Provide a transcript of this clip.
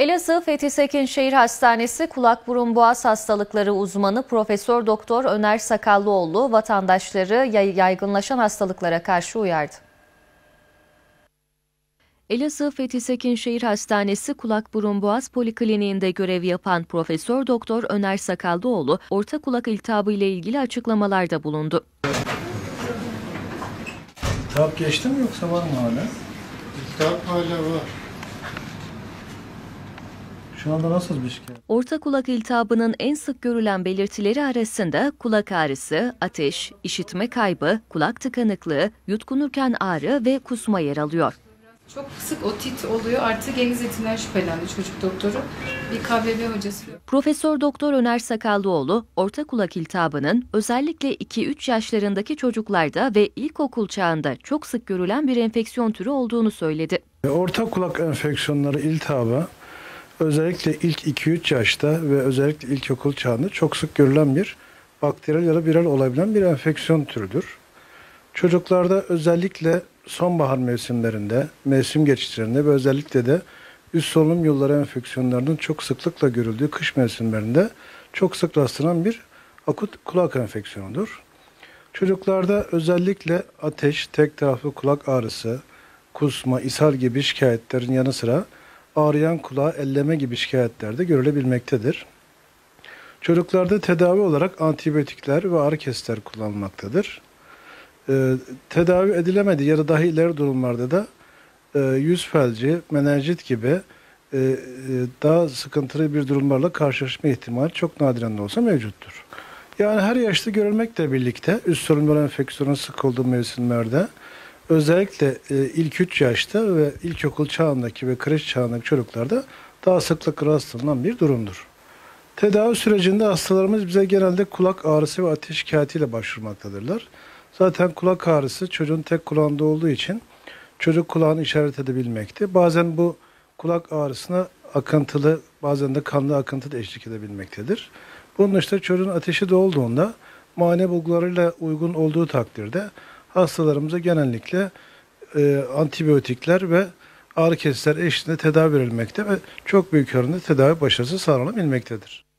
Elazığ Fethi Sekinşehir Hastanesi Kulak Burun Boğaz Hastalıkları uzmanı Profesör Doktor Öner Sakallıoğlu vatandaşları yaygınlaşan hastalıklara karşı uyardı. Elazığ Fethi Sekinşehir Hastanesi Kulak Burun Boğaz Polikliniğinde görev yapan Profesör Doktor Öner Sakallıoğlu, orta kulak iltihabı ile ilgili açıklamalarda bulundu. İltihap geçti mi yoksa var mı hala? İltihap hala var. Şu anda nasıl bir şikayet? Orta kulak iltihabının en sık görülen belirtileri arasında kulak ağrısı, ateş, işitme kaybı, kulak tıkanıklığı, yutkunurken ağrı ve kusma yer alıyor. Çok sık otit oluyor. Artı geniz etinden şüphelendi çocuk doktoru. Bir KBB hocası. Profesör Doktor Öner Sakallıoğlu, orta kulak iltihabının özellikle 2-3 yaşlarındaki çocuklarda ve ilkokul çağında çok sık görülen bir enfeksiyon türü olduğunu söyledi. Orta kulak enfeksiyonları iltihabı özellikle ilk 2-3 yaşta ve özellikle ilkokul çağında çok sık görülen bir bakteriyel ya da viral olabilen bir enfeksiyon türüdür. Çocuklarda özellikle sonbahar mevsimlerinde, mevsim geçişlerinde ve özellikle de üst solunum yolları enfeksiyonlarının çok sıklıkla görüldüğü kış mevsimlerinde çok sık rastlanan bir akut kulak enfeksiyonudur. Çocuklarda özellikle ateş, tek taraflı kulak ağrısı, kusma, ishal gibi şikayetlerin yanı sıra ağrıyan kulağı elleme gibi şikayetler de görülebilmektedir. Çocuklarda tedavi olarak antibiyotikler ve ağrı kesiciler kullanılmaktadır. Tedavi edilemedi ya da daha ileri durumlarda da yüz felci, menenjit gibi daha sıkıntılı bir durumlarla karşılaşma ihtimali çok nadiren de olsa mevcuttur. Yani her yaşta görülmekle birlikte üst solunum enfeksiyonun sık olduğu mevsimlerde özellikle ilk 3 yaşta ve ilkokul çağındaki ve kreş çağındaki çocuklarda daha sıklıkla rastlanan bir durumdur. Tedavi sürecinde hastalarımız bize genelde kulak ağrısı ve ateş şikayetiyle başvurmaktadırlar. Zaten kulak ağrısı çocuğun tek kulağında olduğu için çocuk kulağını işaret edebilmekte. Bazen bu kulak ağrısına akıntılı, bazen de kanlı akıntı da eşlik edebilmektedir. Bunun işte çocuğun ateşi de olduğunda muayene bulgularıyla uygun olduğu takdirde hastalarımıza genellikle antibiyotikler ve ağrı kesiciler eşliğinde tedavi verilmekte ve çok büyük oranda tedavi başarısı sağlanabilmektedir.